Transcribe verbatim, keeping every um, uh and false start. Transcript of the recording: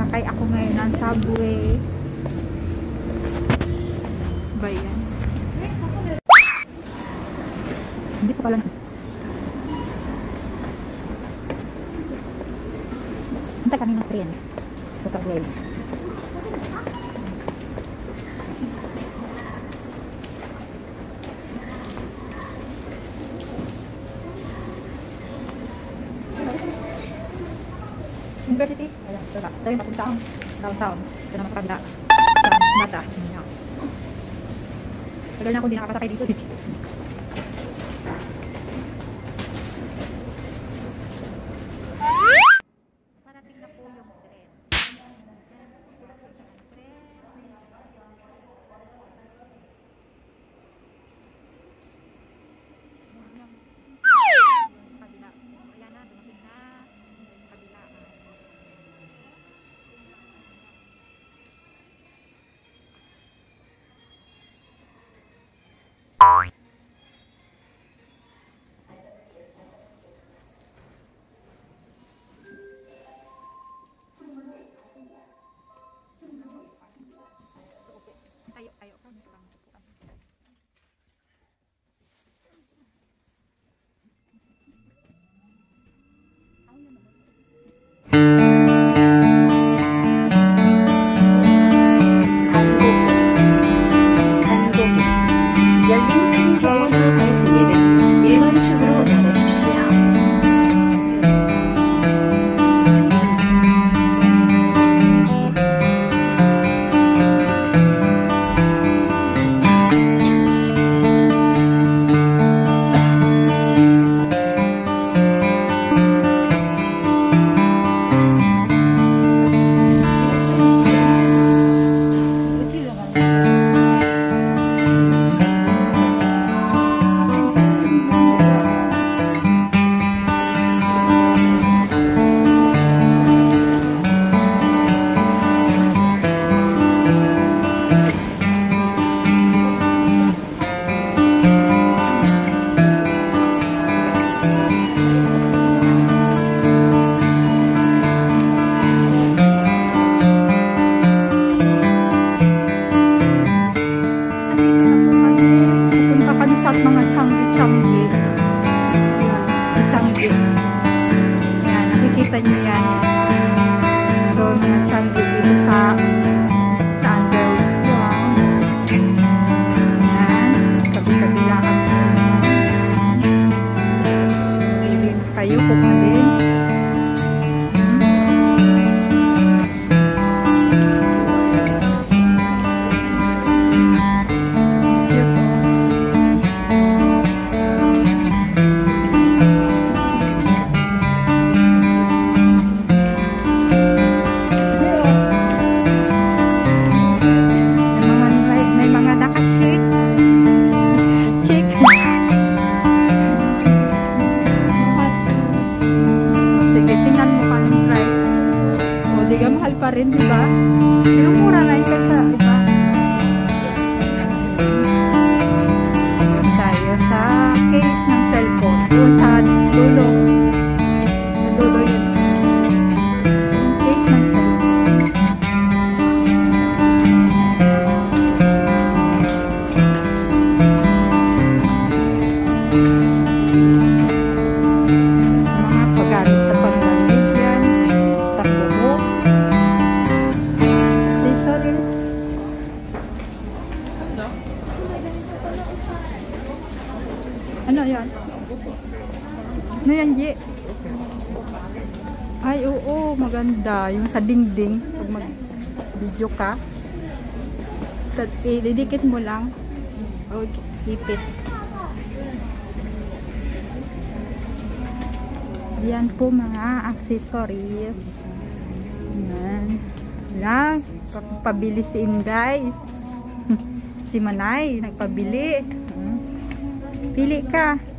Sakay ako ngayon ng subway. Ba yan? Hindi pa pala. Hintay kami ng train sa subway. University. Ayan, ito ba? Tayo papuntang downtown. Ito naman sa kabila. Sa Masa. Tagal na ako hindi nakakasakay dito. Parating na po yung tren. Tayo, tayo ka. Rin, di ba? Pero mura na yung kasa, di ba? Tayo sa case ng cellphone. Doon sa dulo. Sa dulo yun. Case ng cellphone. Mga paggamit sa panglalit yan. Sa buhok. Ano yan? Ano yan, Ji? Ay, oo, maganda. Yung sa dingding, pag mag-video ka, ididikit mo lang. O, ipit. Yan po mga accessories. Yan. Yan. Pabili si Inday. Si Manay, nagpabili. Pili ka.